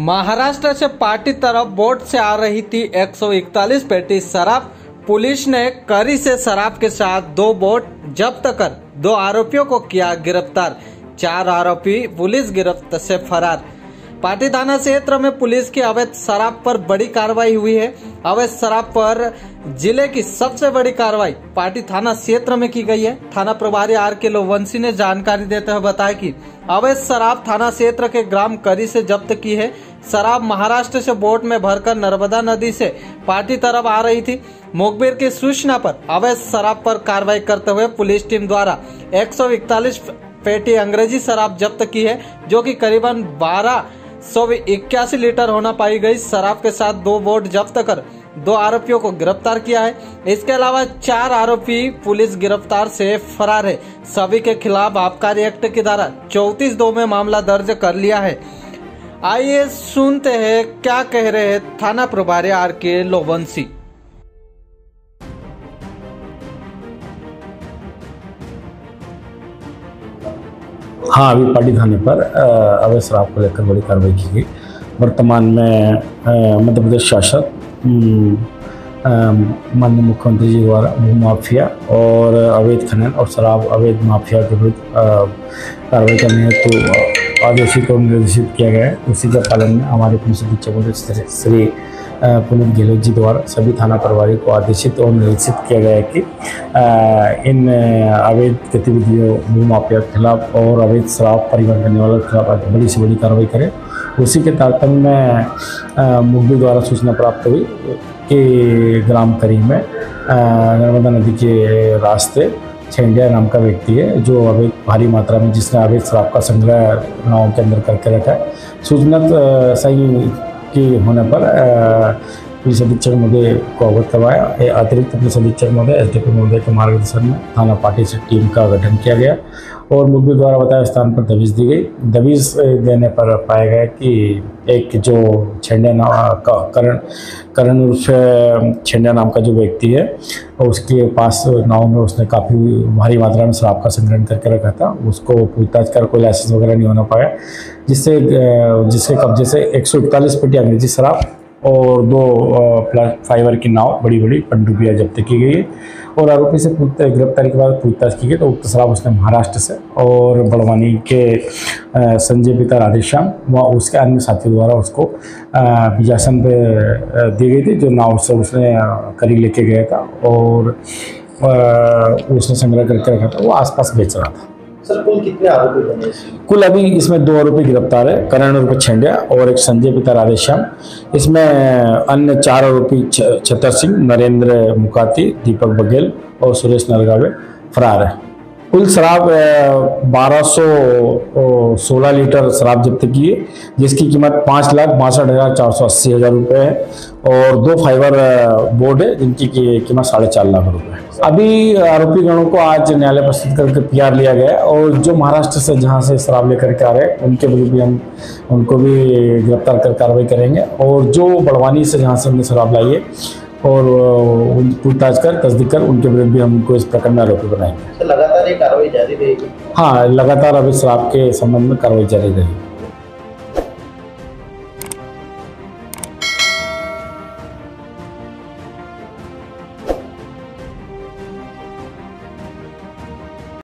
महाराष्ट्र से पार्टी तरफ बोट से आ रही थी 141 पेटी शराब। पुलिस ने करी से शराब के साथ 2 बोट जब्त कर 2 आरोपियों को किया गिरफ्तार। 4 आरोपी पुलिस गिरफ्त से फरार। पाटी थाना क्षेत्र में पुलिस की अवैध शराब पर बड़ी कार्रवाई हुई है। अवैध शराब पर जिले की सबसे बड़ी कार्रवाई पाटी थाना क्षेत्र में की गई है। थाना प्रभारी R.K. लोवंशी ने जानकारी देते हुए बताया कि अवैध शराब थाना क्षेत्र के ग्राम करी से जब्त की है। शराब महाराष्ट्र से बोट में भरकर नर्मदा नदी से पाटी तरफ आ रही थी। मुखबिर की सूचना पर अवैध शराब पर कार्रवाई करते हुए पुलिस टीम द्वारा 141 पेटी अंग्रेजी शराब जब्त की है, जो कि करीबन 1281 लीटर होना पाई गई। शराब के साथ 2 बोट जब्त कर 2 आरोपियों को गिरफ्तार किया है। इसके अलावा 4 आरोपी पुलिस गिरफ्तार से फरार है। सभी के खिलाफ आबकारी एक्ट की धारा 34(2) में मामला दर्ज कर लिया है। आइए सुनते हैं क्या कह रहे हैं थाना प्रभारी R.K. लोवंशी। हाँ, अभी पाटी थाने पर अवैध शराब को लेकर बड़ी कार्रवाई की गई। वर्तमान में मध्य प्रदेश शासन माननीय मुख्यमंत्री जी द्वारा भू माफिया और अवैध खनन और शराब अवैध माफिया के विरुद्ध कार्रवाई करने हेतु आदेशित और निर्देशित किया गया है। उसी के पालन में हमारे पुलिस अधीक्षक श्री पुनीत गहलोत जी द्वारा सभी थाना प्रभारी को आदेशित और निर्देशित किया गया है कि इन अवैध गतिविधियों भू माफिया के खिलाफ और अवैध शराब परिवहन करने वालों के खिलाफ बड़ी से बड़ी कार्रवाई करें। उसी के तारतम्य में मुखबिर द्वारा सूचना प्राप्त हुई कि ग्राम करी में नर्मदा नदी के रास्ते छेंडिया नाम का व्यक्ति है, जो अवैध भारी मात्रा में जिसने अवैध शराब का संग्रह नाव के अंदर करके रखा है। सूचना सही की होने पर पुलिस अधीक्षक महोदय को अवगत करवाया। अतिरिक्त पुलिस अधीक्षक महोदय एसडीपी महोदय के मार्गदर्शन में थाना पाटी से टीम का गठन किया गया और मुखबिर द्वारा बताए स्थान पर दबिश दी गई। दबिश देने पर पाया गया कि एक जो छेंडिया करण उर्फ छेंडिया नाम का जो व्यक्ति है, उसके पास नाव में उसने काफ़ी भारी मात्रा में शराब का संग्रहण करके रखा था। उसको पूछताछ कर कोई लाइसेंस वगैरह नहीं होना पाया, जिसके कब्जे से 141 पेटी अंग्रेजी शराब और 2 फाइबर की नाव बड़ी बड़ी पनडुब्बियाँ जब्त की गई है। और आरोपी से गिरफ्तारी के बाद पूछताछ की गई तो उक्त शराब उसने महाराष्ट्र से और बड़वानी के संजय पिता राधेश्याम व उसके अन्य साथियों द्वारा उसको बिजासन पे दी गई थी, जो नाव से उसने करी लेके गया था और उसने संग्रह करके रखा था, वो आसपास बेच रहा था। सर, कुल कितने आरोपी बने? कुल अभी इसमें 2 आरोपी गिरफ्तार है, करण उर्फ छेंडिया और एक संजय पिता राधेश्याम। इसमें अन्य 4 आरोपी छतर सिंह, नरेंद्र मुकाती, दीपक बघेल और सुरेश नरगावे फरार है। कुल शराब 1216 लीटर शराब जब्त की है, जिसकी कीमत 5,62,480 रुपये है और 2 फाइबर बोर्ड है, जिनकी कीमत 4.5 लाख रुपये है। अभी आरोपी गणों को आज न्यायालय प्रस्तुत करके PR लिया गया और जो महाराष्ट्र से जहां से शराब लेकर के आ रहे हैं उनके विरुद्ध भी हम उनको भी गिरफ्तार कर कार्रवाई करेंगे और जो बड़वानी से जहां से हमने शराब लाई है और पूछताछ कर तस्दीक कर उनके विरुद्ध भी हम उनको इस प्रकरण में आरोपी बनाएंगे। लगातार ये कार्रवाई जारी रहेगी? हाँ, लगातार अभी शराब के संबंध में कार्रवाई जारी रहेगी।